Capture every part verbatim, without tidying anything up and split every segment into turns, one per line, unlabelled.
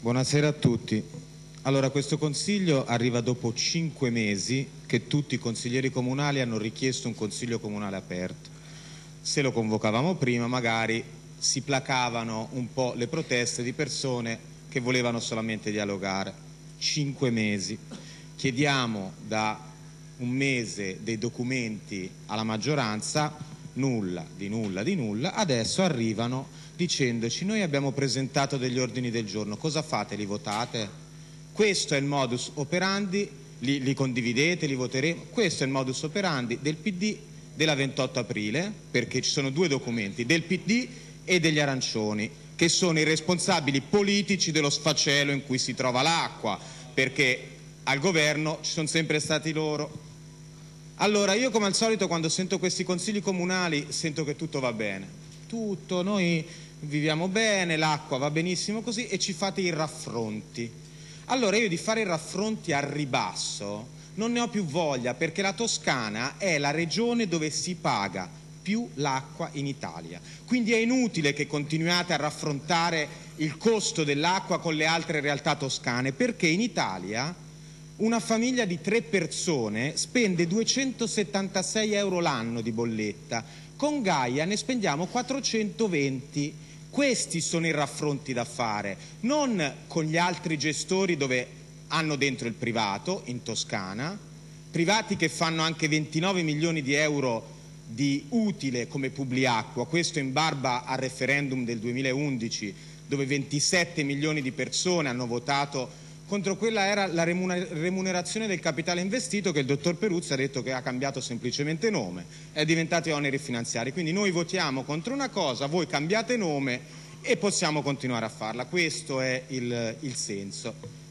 Buonasera a tutti. Allora, questo Consiglio arriva dopo cinque mesi che tutti i consiglieri comunali hanno richiesto un Consiglio comunale aperto. Se lo convocavamo prima, magari si placavano un po' le proteste di persone che volevano solamente dialogare. Cinque mesi. Chiediamo da un mese dei documenti alla maggioranza, nulla, di nulla, di nulla. Adesso arrivano dicendoci: noi abbiamo presentato degli ordini del giorno, cosa fate? Li votate? Questo è il modus operandi, li, li condividete, li voteremo? Questo è il modus operandi del P D della ventotto aprile, perché ci sono due documenti, del P D e degli arancioni, che sono i responsabili politici dello sfacelo in cui si trova l'acqua, perché al governo ci sono sempre stati loro. Allora, io come al solito quando sento questi consigli comunali sento che tutto va bene, tutto, noi viviamo bene, l'acqua va benissimo così, e ci fate i raffronti. Allora io di fare i raffronti al ribasso non ne ho più voglia, perché la Toscana è la regione dove si paga più l'acqua in Italia, quindi è inutile che continuiate a raffrontare il costo dell'acqua con le altre realtà toscane, perché in Italia una famiglia di tre persone spende duecentosettantasei euro l'anno di bolletta, con Gaia ne spendiamo quattrocentoventi. Questi sono i raffronti da fare, non con gli altri gestori dove hanno dentro il privato, in Toscana, privati che fanno anche ventinove milioni di euro di utile come Publiacqua, questo in barba al referendum del duemilaundici, dove ventisette milioni di persone hanno votato contro quella era la remunerazione del capitale investito, che il dottor Peruzzi ha detto che ha cambiato semplicemente nome, è diventato oneri finanziari. Quindi noi votiamo contro una cosa, voi cambiate nome e possiamo continuare a farla. Questo è il, il senso.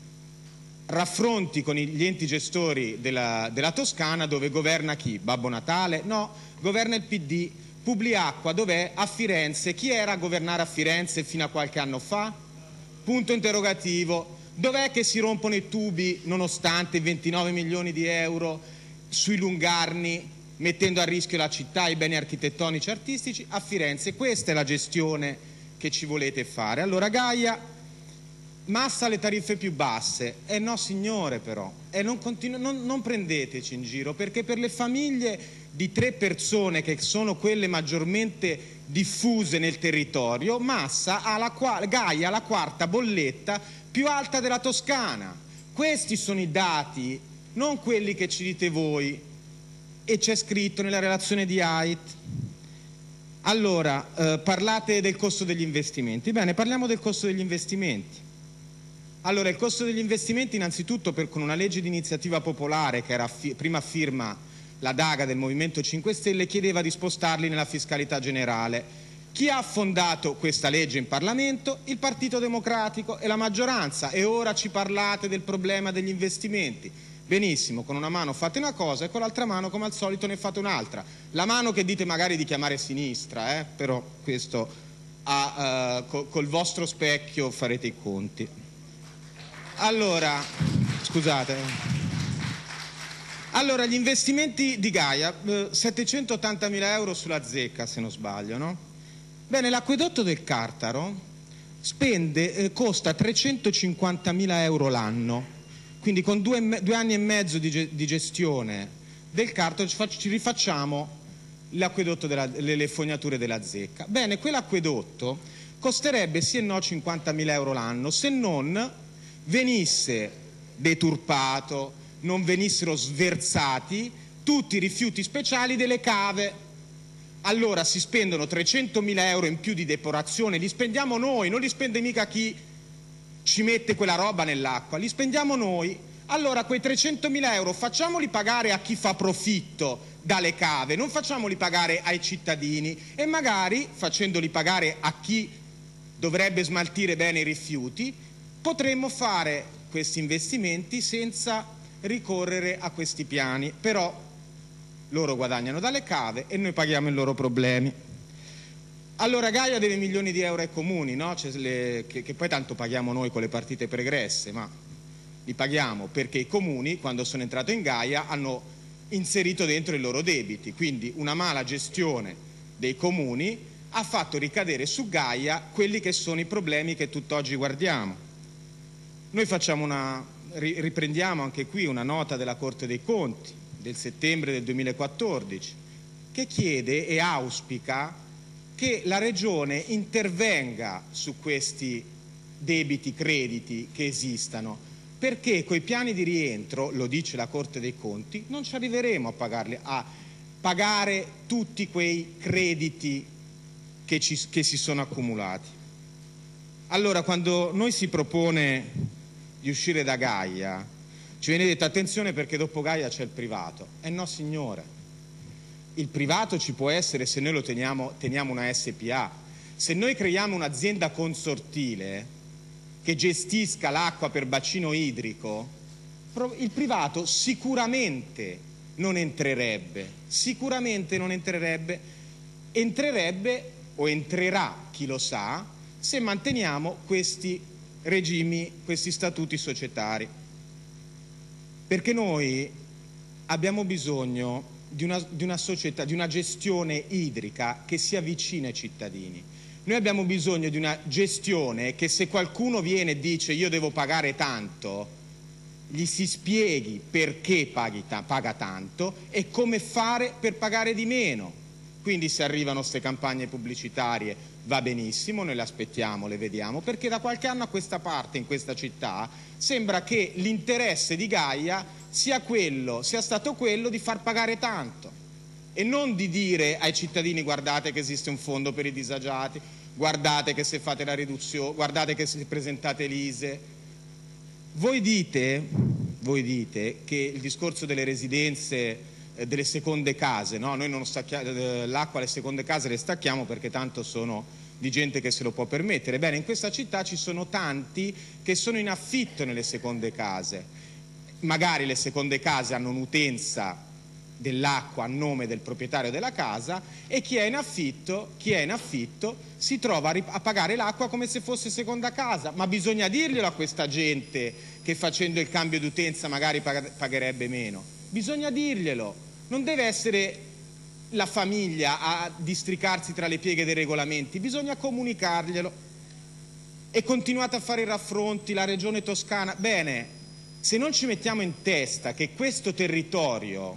Raffronti con gli enti gestori della, della Toscana, dove governa chi? Babbo Natale? No, governa il P D. Publiacqua dov'è? A Firenze. Chi era a governare a Firenze fino a qualche anno fa? Punto interrogativo. Dov'è che si rompono i tubi nonostante ventinove milioni di euro sui lungarni, mettendo a rischio la città, i beni architettonici e artistici? A Firenze. Questa è la gestione che ci volete fare. Allora Gaia, massa le tariffe più basse. Eh no signore, però, eh, non, non, non prendeteci in giro, perché per le famiglie di tre persone, che sono quelle maggiormente diffuse nel territorio, Massa ha la Gaia ha la quarta bolletta più alta della Toscana. Questi sono i dati, non quelli che ci dite voi, e c'è scritto nella relazione di A I T. Allora, eh, parlate del costo degli investimenti. Bene, parliamo del costo degli investimenti. Allora, il costo degli investimenti innanzitutto, per, con una legge di iniziativa popolare che era fi, prima firma la Daga del Movimento cinque Stelle, chiedeva di spostarli nella fiscalità generale. Chi ha fondato questa legge in Parlamento? Il Partito Democratico e la maggioranza, e ora ci parlate del problema degli investimenti. Benissimo, con una mano fate una cosa e con l'altra mano, come al solito, ne fate un'altra. La mano che dite magari di chiamare sinistra, eh? Però questo a, uh, col, col vostro specchio farete i conti. Allora, scusate. Allora, gli investimenti di Gaia, eh, settecentottantamila euro sulla zecca, se non sbaglio, no? Bene, l'acquedotto del Cartaro spende, eh, costa trecentocinquantamila euro l'anno, quindi con due, due anni e mezzo di, ge, di gestione del Cartaro ci, ci rifacciamo l'acquedotto della, le, le fognature della zecca. Bene, quell'acquedotto costerebbe sì e no cinquantamila euro l'anno, se non venisse deturpato, non venissero sversati tutti i rifiuti speciali delle cave. Allora si spendono trecentomila euro in più di depurazione, li spendiamo noi, non li spende mica chi ci mette quella roba nell'acqua, li spendiamo noi. Allora quei trecentomila euro facciamoli pagare a chi fa profitto dalle cave, non facciamoli pagare ai cittadini, e magari facendoli pagare a chi dovrebbe smaltire bene i rifiuti potremmo fare questi investimenti senza ricorrere a questi piani. Però loro guadagnano dalle cave e noi paghiamo i loro problemi. Allora Gaia deve milioni di euro ai comuni, no? Cioè le, che, che poi tanto paghiamo noi con le partite pregresse, ma li paghiamo perché i comuni, quando sono entrato in Gaia, hanno inserito dentro i loro debiti, quindi una mala gestione dei comuni ha fatto ricadere su Gaia quelli che sono i problemi che tutt'oggi guardiamo. Noi facciamo una, riprendiamo anche qui una nota della Corte dei Conti del settembre del duemilaquattordici che chiede e auspica che la Regione intervenga su questi debiti, crediti che esistano, perché coi piani di rientro, lo dice la Corte dei Conti, non ci arriveremo a pagarli, a pagare tutti quei crediti che, ci, che si sono accumulati. Allora, quando noi si propone di uscire da Gaia, ci viene detto attenzione perché dopo Gaia c'è il privato. E no signore, il privato ci può essere se noi lo teniamo, teniamo una S P A, se noi creiamo un'azienda consortile che gestisca l'acqua per bacino idrico, il privato sicuramente non entrerebbe, sicuramente non entrerebbe, entrerebbe o entrerà, chi lo sa, se manteniamo questi regimi, questi statuti societari. Perché noi abbiamo bisogno di una, di una società, di una gestione idrica che sia vicina ai cittadini. Noi abbiamo bisogno di una gestione che se qualcuno viene e dice io devo pagare tanto, gli si spieghi perché paghi ta- paga tanto e come fare per pagare di meno. Quindi se arrivano queste campagne pubblicitarie va benissimo, noi le aspettiamo, le vediamo, perché da qualche anno a questa parte in questa città sembra che l'interesse di Gaia sia quello, sia stato quello di far pagare tanto e non di dire ai cittadini guardate che esiste un fondo per i disagiati, guardate che se fate la riduzione, guardate che se presentate l'I S E E. Voi dite, voi dite che il discorso delle residenze, delle seconde case, no? Noi non stacchiamo l'acqua, le seconde case le stacchiamo perché tanto sono di gente che se lo può permettere. Bene, in questa città ci sono tanti che sono in affitto nelle seconde case, magari le seconde case hanno un'utenza dell'acqua a nome del proprietario della casa e chi è in affitto, chi è in affitto si trova a, a pagare l'acqua come se fosse seconda casa, ma bisogna dirglielo a questa gente che facendo il cambio d'utenza magari pag- pagherebbe meno, bisogna dirglielo. Non deve essere la famiglia a districarsi tra le pieghe dei regolamenti, bisogna comunicarglielo. E continuate a fare i raffronti, la regione toscana. Bene, se non ci mettiamo in testa che questo territorio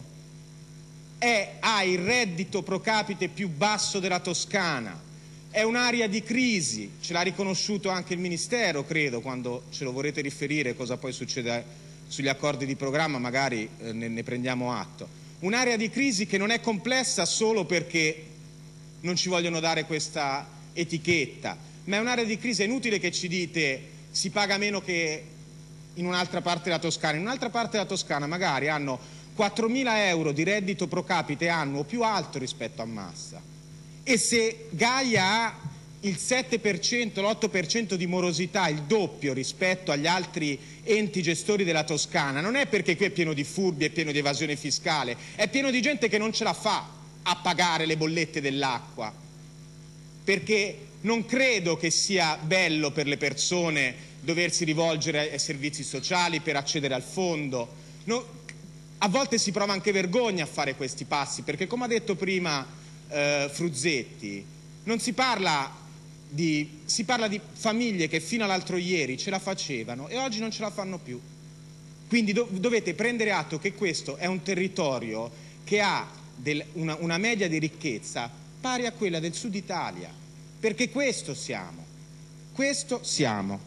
è, ha il reddito pro capite più basso della Toscana, è un'area di crisi, ce l'ha riconosciuto anche il Ministero, credo, quando ce lo vorrete riferire cosa poi succede sugli accordi di programma, magari eh, ne, ne prendiamo atto. Un'area di crisi che non è complessa solo perché non ci vogliono dare questa etichetta, ma è un'area di crisi. È inutile che ci dite si paga meno che in un'altra parte della Toscana. In un'altra parte della Toscana magari hanno quattromila euro di reddito pro capite annuo più alto rispetto a Massa. E se Gaia ha il sette per cento, l'otto per cento di morosità, il doppio rispetto agli altri enti gestori della Toscana, non è perché qui è pieno di furbi, è pieno di evasione fiscale, è pieno di gente che non ce la fa a pagare le bollette dell'acqua, perché non credo che sia bello per le persone doversi rivolgere ai servizi sociali per accedere al fondo. No, a volte si prova anche vergogna a fare questi passi, perché come ha detto prima eh, Fruzzetti, non si parla Di, si parla di famiglie che fino all'altro ieri ce la facevano e oggi non ce la fanno più. Quindi do, dovete prendere atto che questo è un territorio che ha del, una, una media di ricchezza pari a quella del Sud Italia, perché questo siamo, questo siamo.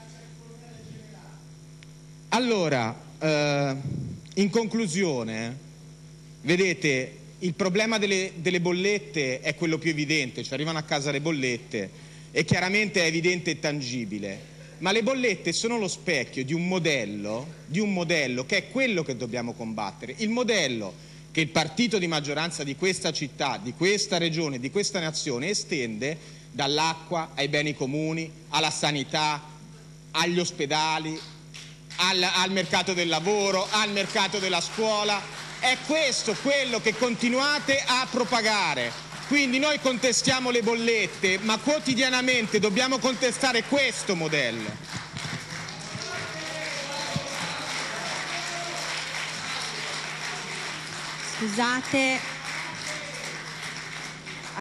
Allora, eh, in conclusione, vedete, il problema delle, delle bollette è quello più evidente, ci arrivano a casa le bollette e chiaramente è evidente e tangibile, ma le bollette sono lo specchio di un modello, di un modello che è quello che dobbiamo combattere, il modello che il partito di maggioranza di questa città, di questa regione, di questa nazione estende dall'acqua ai beni comuni, alla sanità, agli ospedali, al, al mercato del lavoro, al mercato della scuola. È questo quello che continuate a propagare. Quindi noi contestiamo le bollette, ma quotidianamente dobbiamo contestare questo modello.
Scusate.